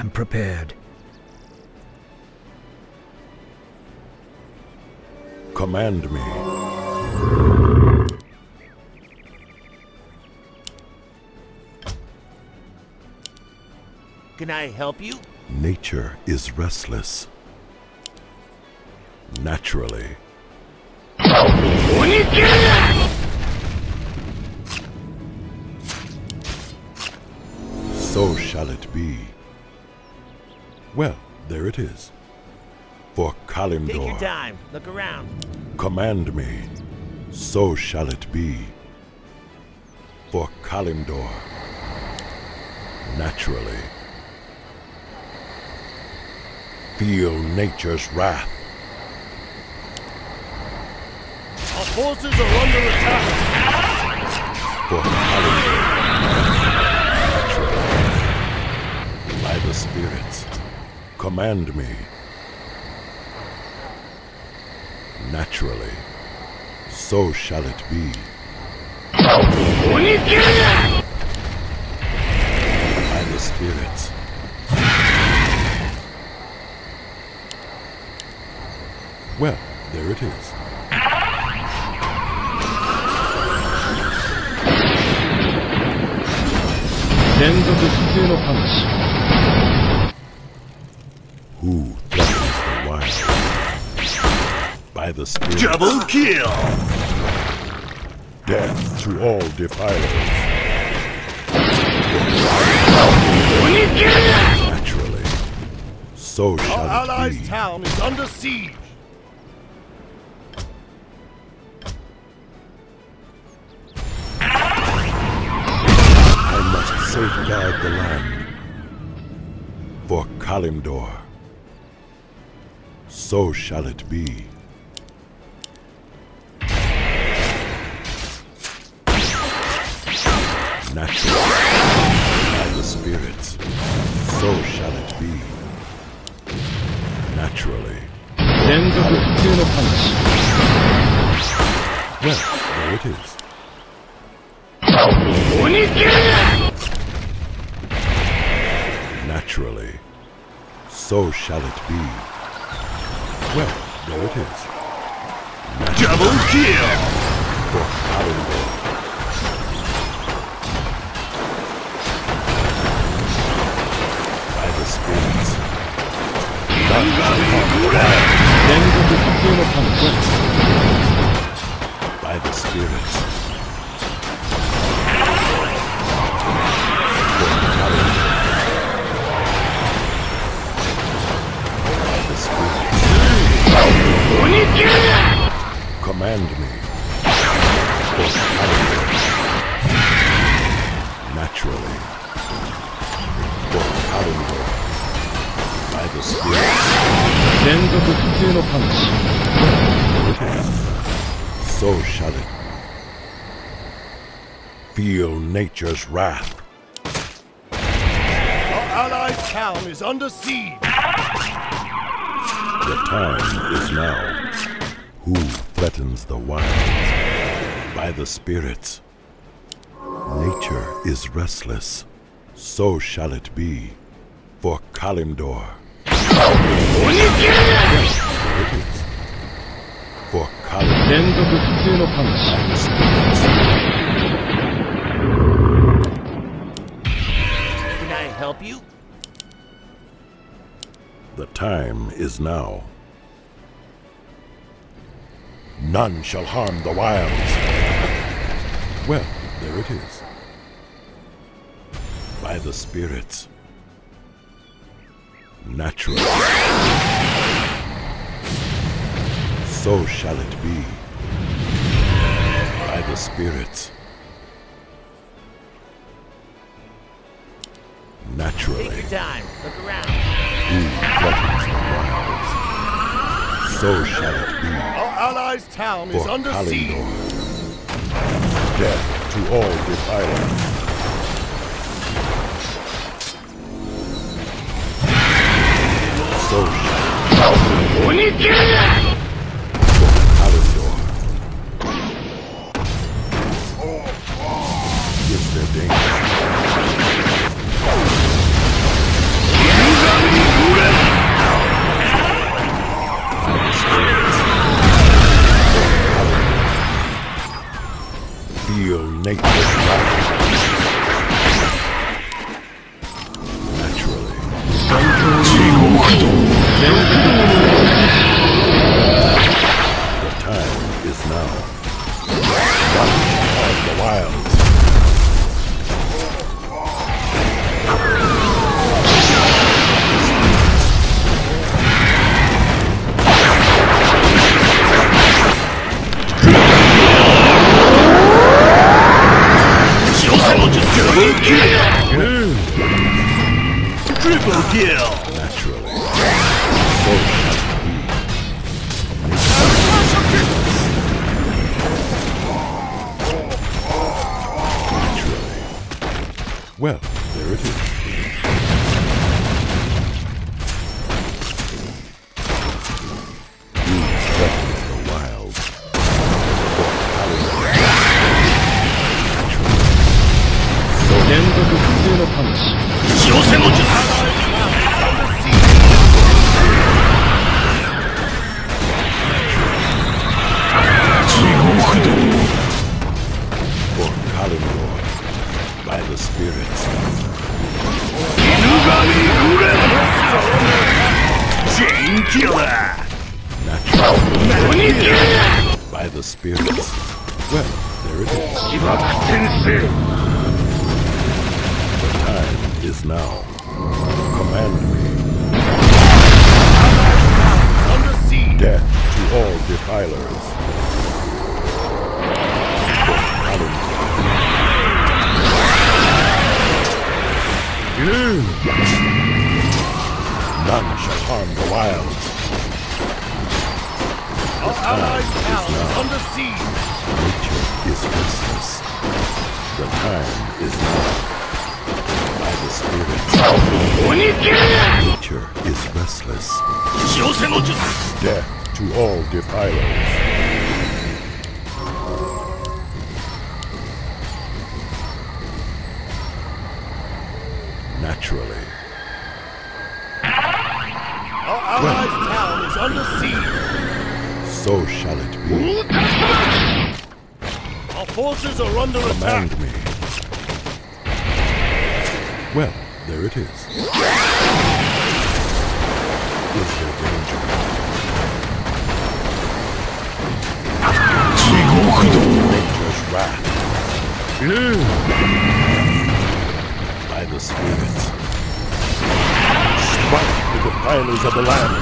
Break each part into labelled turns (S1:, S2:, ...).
S1: am prepared.
S2: Command me.
S3: Can I help you?
S2: Nature is restless. Naturally. So shall it be. Well, there it is. For Kalimdor.
S3: Take your time. Look around.
S2: Command me. So shall it be. For Kalimdor. Naturally. Feel nature's wrath.
S3: Our forces are under attack.
S2: For Kalimdor. Naturally. By the spirits. Command me. Naturally. So shall it be. By the spirits. Well, there it is. Who threatens the wild? By the spirits.
S3: Double kill!
S2: Death to all defilers. Naturally. So shall
S3: Our
S2: it
S3: allies'
S2: be.
S3: town is under siege.
S2: I must safeguard the land. For Kalimdor. So shall it be. Naturally. By the spirits. So shall it be. Naturally. Well, there it is. Naturally. So shall it be. Well, there it is.
S3: Double kill!
S2: For Kalimdor. By the spirits. By the spirits. For Kalimdor. By the spirits. Command me. For Kalimdor. Naturally. For Kalimdor. By the spirits. So shall it. Feel nature's wrath.
S3: Our allies' town is under siege.
S2: The time is now. Who threatens the wilds? By the spirits. Nature is restless. So shall it be. For Kalimdor. There it is. For Kalimdor. By the spirits.
S3: Can I help you?
S2: The time is now. None shall harm the wilds. Well, there it is. By the spirits. Naturally. So shall it be. By the spirits. Naturally.
S3: Take your time. Look around.
S2: Who threatens the wilds? So shall it be.
S3: Our allies' town is
S2: For
S3: under siege.
S2: Kalimdor. Death to all defilers. So shall it be. For Kalimdor. Is there danger?
S1: Triple kill!
S2: Naturally. So shall it be. Naturally. Well, there it is. These weapons the wild. For Kalendor, by the spirits.
S1: Chain killer!
S2: Naturally. By the spirits. Well, there it is. The time is now. Command me.
S3: Under siege.
S2: Death to all defilers. None shall harm the wilds.
S3: Our allies' town is under siege.
S2: Nature is restless. The time is now. By the spirits. Nature is restless. Death to all defilers. Naturally.
S3: Our allies' town is under siege.
S2: So shall it be.
S3: Our forces are under attack.
S2: Command me. Well, there it is. Is there danger? Nature's wrath. By the spirits. Strike the defilers of the land.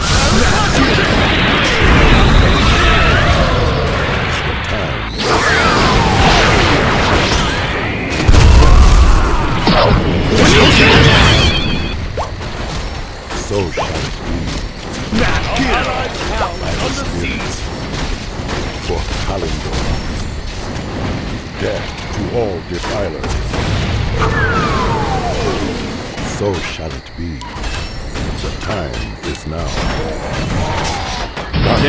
S2: The time. So shall it be.
S3: Our allies' town is under siege.
S2: For Kalendor. Death to all defilers. So shall it be. The time is now.
S3: Our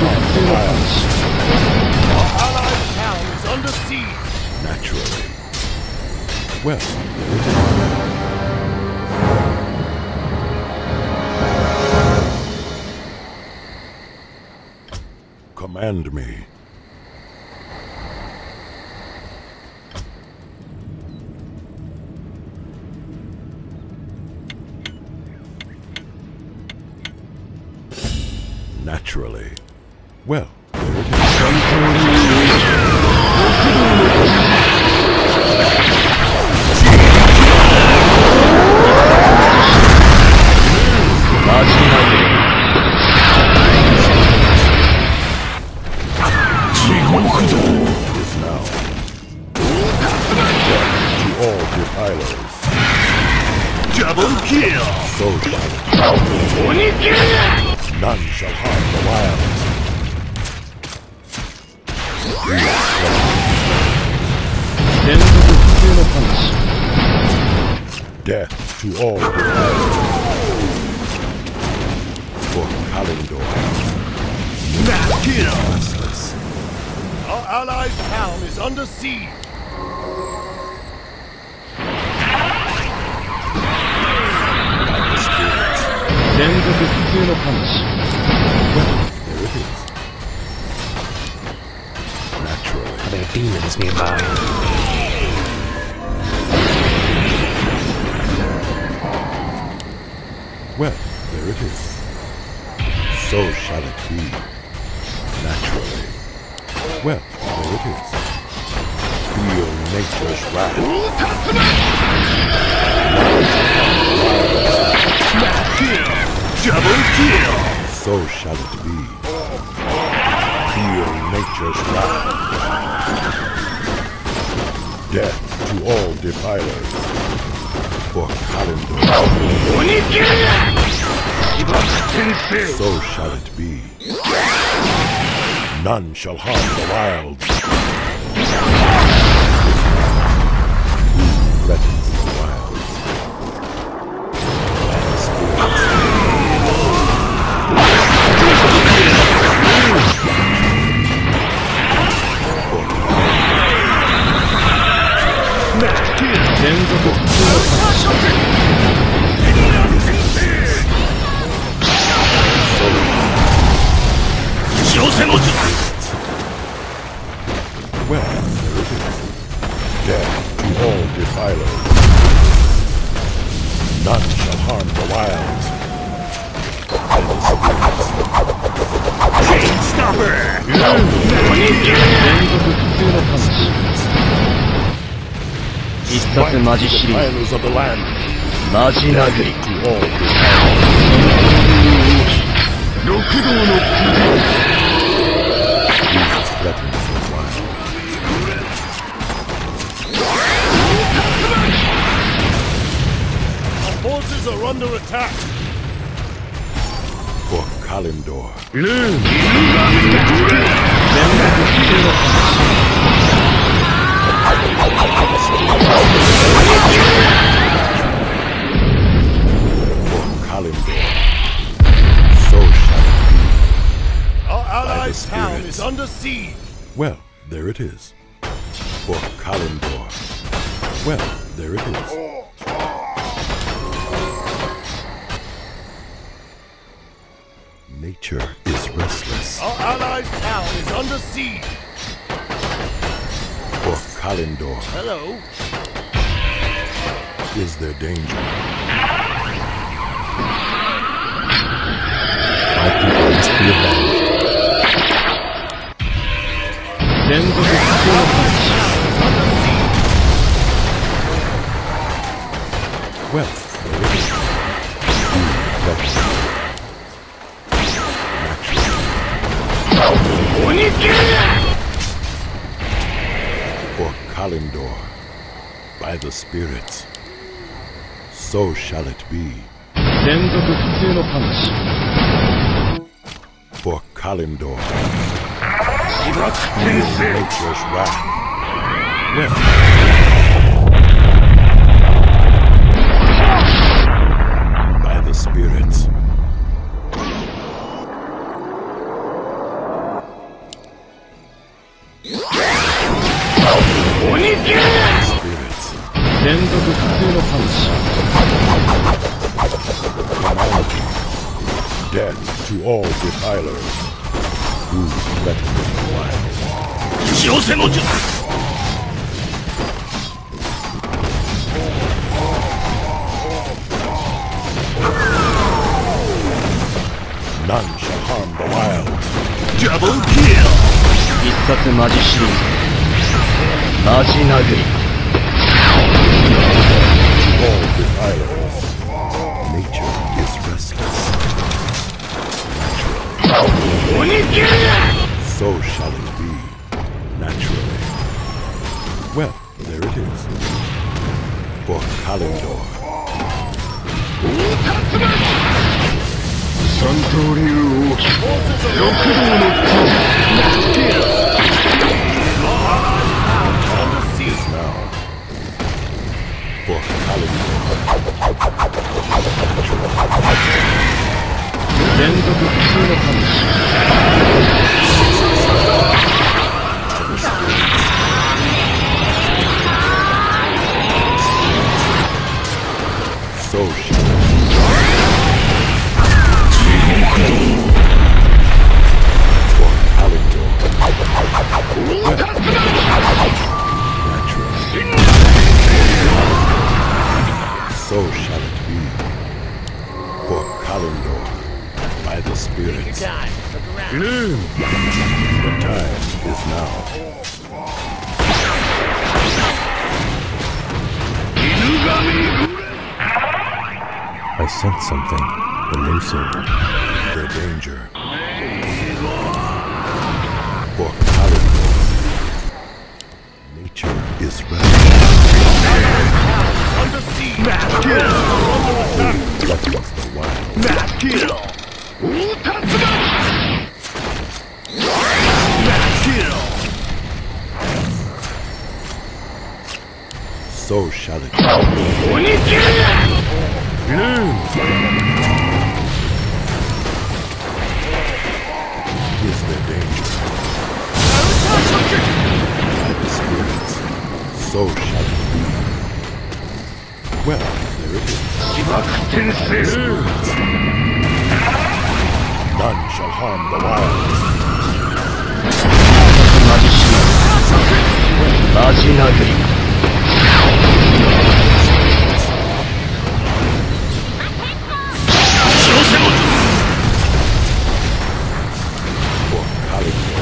S3: allies' town is under siege.
S2: Naturally. Well, there it is. Command me. Naturally. Well, there it is. Is now. Death to all defilers.
S1: Double kill!
S2: So shall it. None shall harm the wilds. Death to all defilers. For Kalendor.
S1: Snap kill!
S2: Restless.
S3: Our allies' town is under siege.
S2: By the spirits. Well, there it is. Naturally.
S4: There are demons nearby.
S2: Well, there it is. So shall it be. Naturally. Well, there it is. Feel nature's wrath.
S1: Kill! Double kill!
S2: So shall it be. Feel nature's wrath. Death to to all defilers. For Kalendor. So shall it be. None shall harm the wilds. Who threatens the wilds? And spirits. Well, there it is. Death to all defilers. None shall harm the wilds. And the spirits.
S1: Chain Stopper!
S2: Smite the defilers of the land. To all Jesus threatens the wild.
S3: Our forces are under attack.
S2: For Kalendor. For Kalendor. So shall it be.
S3: Our allies' town is under siege.
S2: Well, there it is. For Kalendor. Well, there it is. Nature is restless.
S3: Our allies' town is under siege.
S2: For Kalendor.
S3: Hello.
S2: Is there danger?
S4: My people must be avenged.
S2: Well, there it is. For Kalendor, by the spirits, so shall it be. For Kalendor, nature's wrath. Well, by the spirits. Calamity, death to all defilers. Who threatens the wild? None shall harm the wild.
S1: Double kill!
S4: 必殺マジシリーズマジ殴り
S2: All defilers. Nature is restless. So shall it be. Naturally. Well, there it is. For Kalendor. Is now. For Kalendor. So shall it be. For Kalendor. So shall it be. For Kalendor, by the spirits. The time is now.
S4: I sense something elusive.
S2: The danger. For Kalendor, nature is restless.
S3: Under siege.
S1: Mass kill!
S2: Threatens the wild.
S1: Mass kill! Mass kill!
S2: So shall it be. Is there danger? By the spirits, so shall it be. Well, there it is. By the spirits. None shall harm the wilds.
S4: マジシマジ殴り
S2: For Kalimdor.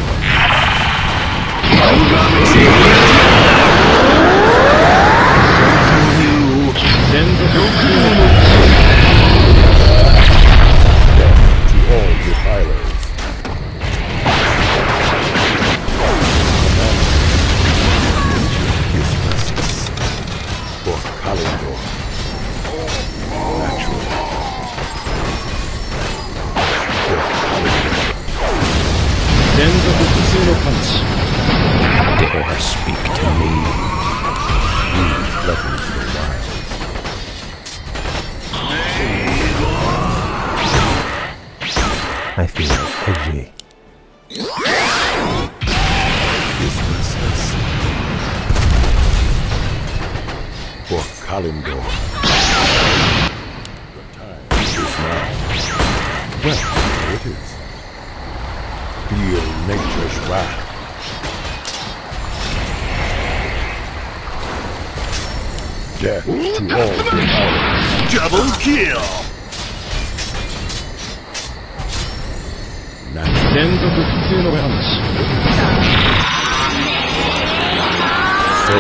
S2: To all defilers. Is restless. For Kalimdor. Naturally. For Kalimdor.
S4: 連続普通のパンチ
S5: Dare speak to me.
S2: Who threatens the wild?
S5: I feel edgy.
S2: Is restless. For Kalimdor. The time is now. Well, there it is. Feel nature's wrath. Death to all defilers.
S1: Double kill!
S2: Natural.
S4: 連続普通のパンチ
S2: So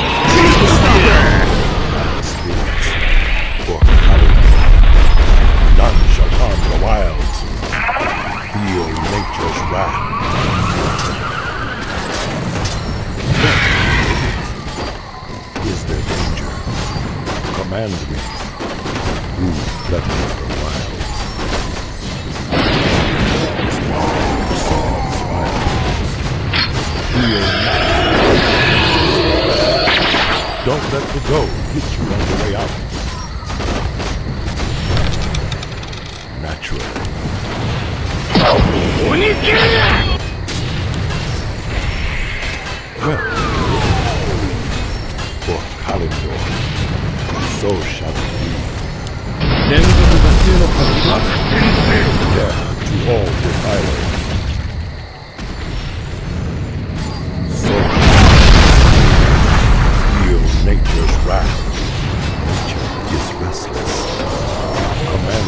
S2: by the spirits. For Kalimdor. None shall harm the wilds. Feel nature's wrath. Is there danger? Command me. Who threatens the wilds? Is wild songs wild? Feel Don't let the go hit you on the way out. Naturally. Well, for Kalimdor, so shall it be.
S4: 連続普通のパンチ
S2: Death to all defilers. So feel nature's wrath. Nature is restless. Command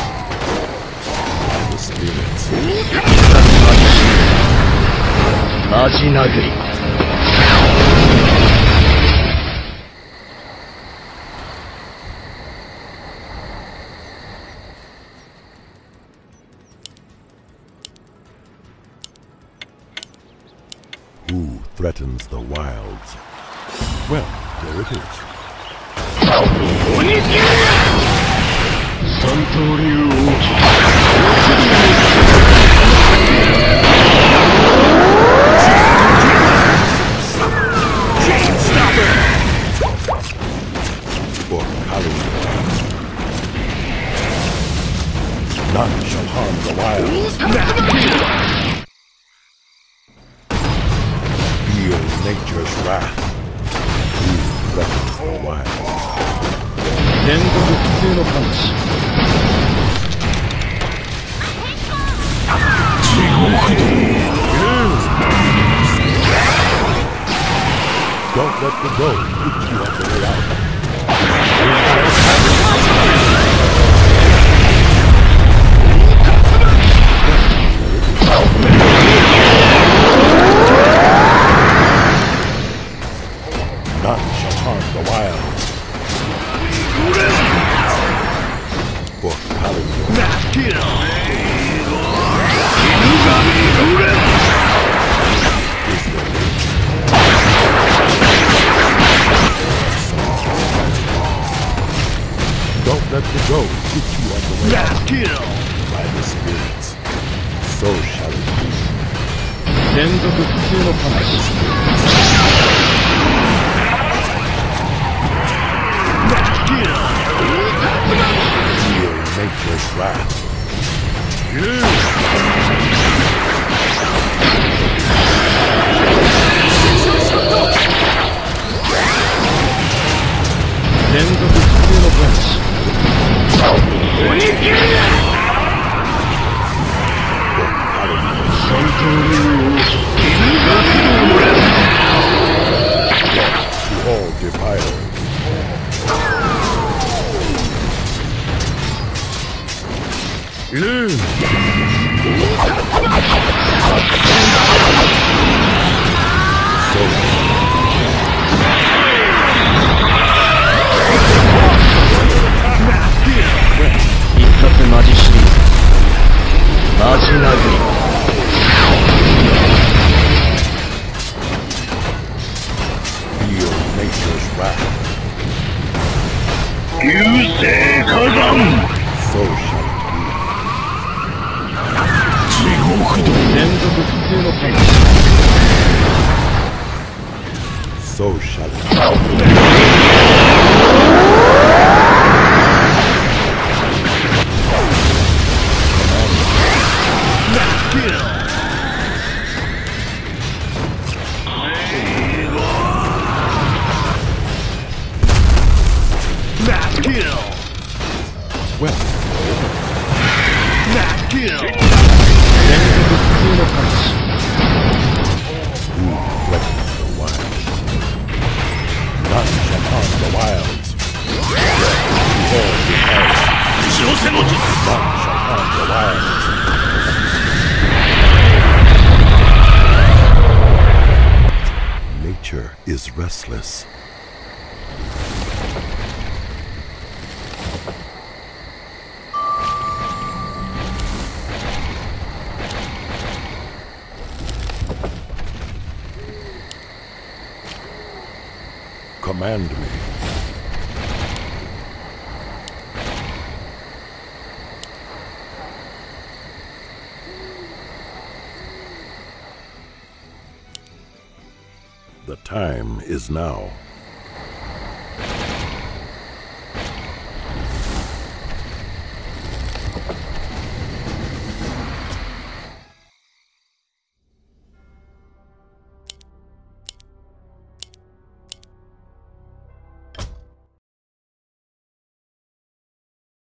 S2: by the spirits.
S4: マジ殴り
S2: Who threatens the wilds? Well, there it is.
S4: 三刀流王騎
S2: For Kalimdor. None shall harm the wilds. Feel nature's wrath. Who threatens the wilds?
S4: 連続普通のパンチ
S2: Don't let the go hit you on the way out. None shall harm the wilds. For Kalimdor.
S1: Mass kill!
S2: Is there danger? Don't let the ghost get you on the way.
S1: Mass kill.
S2: By the spirits, so shall it be.
S4: 連続普通のパンチ
S1: Mass kill.
S2: Feel nature's wrath.
S4: 連続普通のパンチ
S2: To all defilers.
S1: Mass kill.
S4: 一発マジシリーズマジ殴り
S2: Feel nature's wrath.
S1: 流星火山。
S2: So shall it be.
S1: 地獄道。
S4: 連続普通のパンチ
S2: So shall it be.
S1: Mass kill. Mass kill.
S2: Well,
S1: Mass kill.
S4: 連続普通のパンチ
S2: who threatens the wilds? None shall harm the wilds. To all defilers.
S1: 白瀬の術。
S2: None shall harm the wilds. Nature is restless. Command me. The time is now.